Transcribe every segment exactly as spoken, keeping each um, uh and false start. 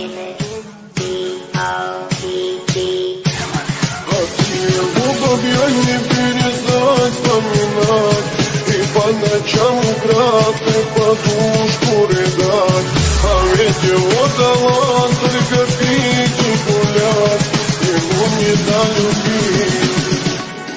Я не перестать вспоминать и по ночам украдкой подушку рыдать. А ведь его талант только пить и гулять, ему не долюбить.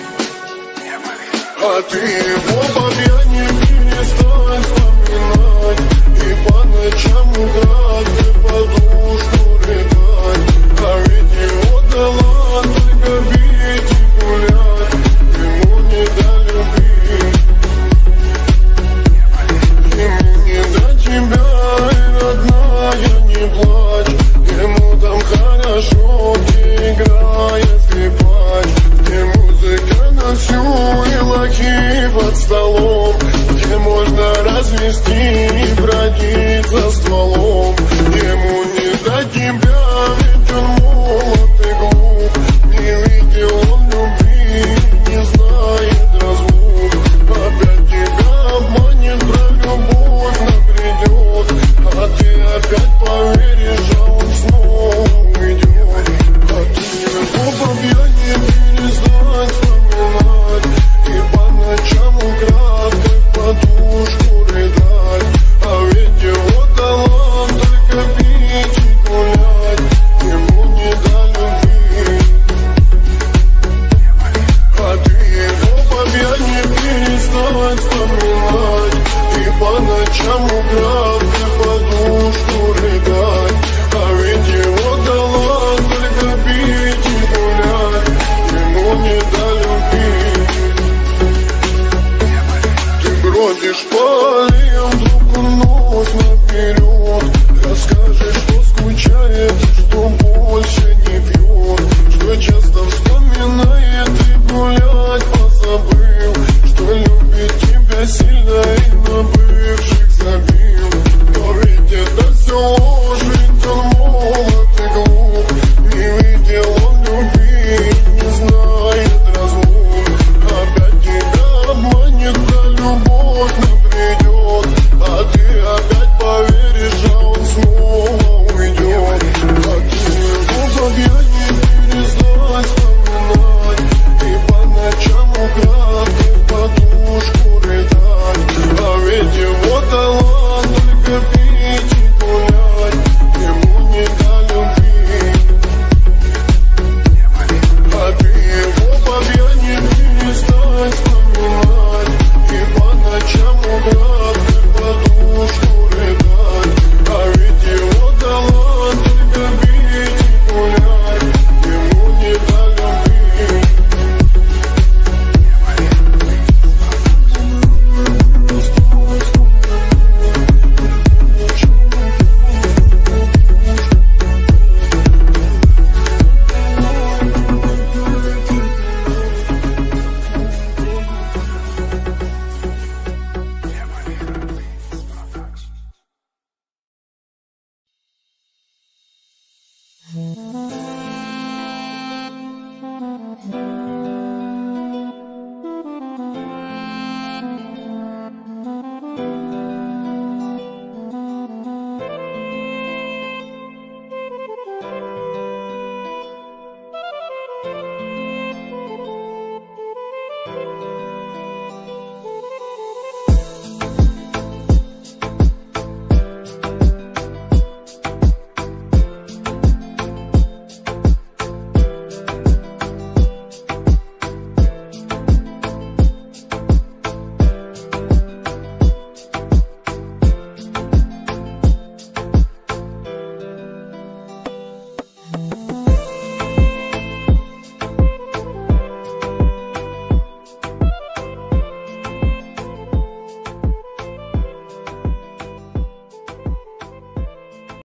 А ты его по пьяни перестань вспоминать и по ночам украдкой подушку рыдать. А ведь его талант только пить и гулять, ему не долюбить. Ему не до тебя, и родная, не плачь. Ему там хорошо, где играет скрипач. Где музыка на всю и лохи под столом, где можно развести и бродить за стволом. Ему не до тебя, ведь он молод и глуп. Не видел он любви, не знает разлук. Опять тебя обманет, про любовь набредет, а ты опять поверишь, а он снова уйдет. А ты его по пьяни перестань вспоминать и по ночам украдкой в подушку рыдать. А ведь его талант только пить и гулять, ему не долюбить. А ты его по пьяни перестань вспоминать и по ночам украдкой в подушку рыдать. А ведь его талант только пить и гулять, ему не долюбить. Ты бродишь по аллеям